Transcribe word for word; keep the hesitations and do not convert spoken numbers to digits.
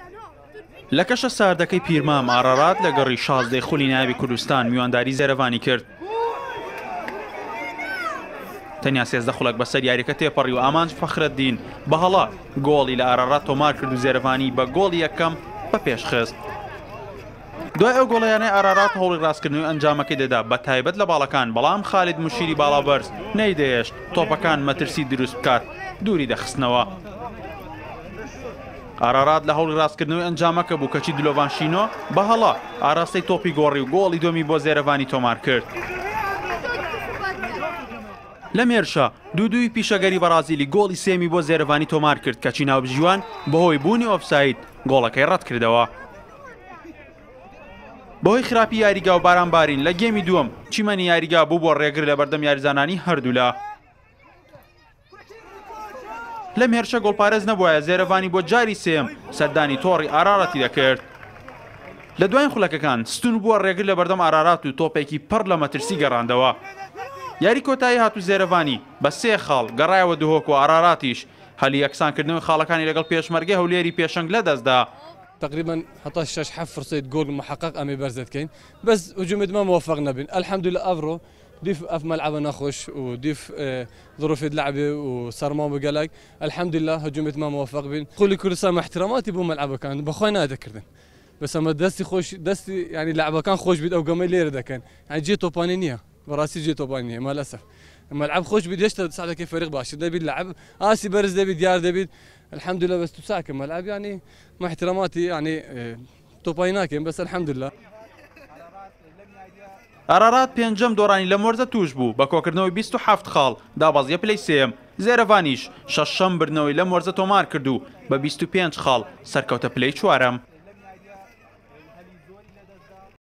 لە کەشە ساردەکەی پیرمام ئارارات لەگەڕی شازدەی خولی ناوی کوردستان میوانداری زێرەڤانی کرد. تەنیا سێزدە خوڵک بەسەر یاریەکە تێپەڕی و ئامانج فەخرەدین بەهەڵا گۆڵی لە ئارارات تۆمار کرد و زێرەڤانی بە گۆڵی یەکەم بە پێش خست. دوای ئەو گۆڵەیانەی ئارارات هەوڵی ڕاستکردنەوەی ئەنجامەکەی دەدا بە تایبەت لە باڵەکان، بەڵام خالید موشیری باڵابەرز نەیدەهێشت تۆپەکان مەترسی دروست بکات، دووری دەخستنەوە. ئارارات لە هەوڵی ڕاستکردنەوەی ئەنجامەکە بوو کەچی دلۆڤانشینۆ بەهەڵا ئاراستەی تۆپی گۆڕی و گۆڵی دۆمی بۆ زێرەڤانی تۆمار کرد. لە مێرشە دوو دووی پیشەگەری بەرازیلی گۆڵی سێمی بۆ زێرەڤانی تۆمار کرد کەچی ناوبژیوان بەهۆی بوونی ئۆفساید گۆڵەکەی ڕەت کردەوە. بەهۆی خراپی یاریگا و بارانبارین لە گێمی دووەم چیمەنی یاریگا بوو بۆ ڕێگر لە بەردەم یاریزانانی هەردوولا. لە مێرشە گۆڵپارێز نەبووایە زێرەڤانی بۆ جاری سێم سەردانی تۆڕی ئارارەتی دەکرد. لە دوایین خولەکەکان ستون بووە ڕێگر لە بەردەم ئارارات و تۆپێکی پڕ لە مەترسی گەڕاندەوە. یاری کۆتایی هاتوو زێرەڤانی بە سێ خاڵ گەڕایەوە دووهۆک و ئاراراتیش هەلی یەکسانکردنەوەی خاڵەکانی لەگەڵ پێشمەرگەی هەولێری پێشەنگ لەدەستدا. تقريبا حتى شش حف فرصة جول محقق أمي برزت كين بس هجومت ما موفق نبين الحمد لله أفرو ديف أف ملعبنا خوش وديف اه ظروف اللعبة وصار ما بقلق الحمد لله هجومت ما موفق بين قولي كردستان مع احتراماتي بو ملعبه كان بخوينا هذا كردن بس أما دستي خوش دستي يعني لعبه كان خوش بيد أو قمي ليرة ده كان يعني جيتو بانينيا براسي جيتو بانينيا ما للأسف الملعب خوش بيد يشتغل تساعدك كيف فريق باشر ده بيد لعب آسي برز ده بيد ديار ده بيد الحمد لله بس تساكن ملعب يعني مع احتراماتي يعني اه توبايناكين بس الحمد لله. ئارارات پێنجەم دۆڕانی لە مۆرزە توش بوو بە کۆکردنەوەی بیست و هەفت خاڵ دابەزیە پلەی سێم. زێرەڤانیش شەشەم بردنەوەی لە مۆرزە تۆمار کرد و بە بیست و پێنج خاڵ سەرکەوتە پلەی چوارەم.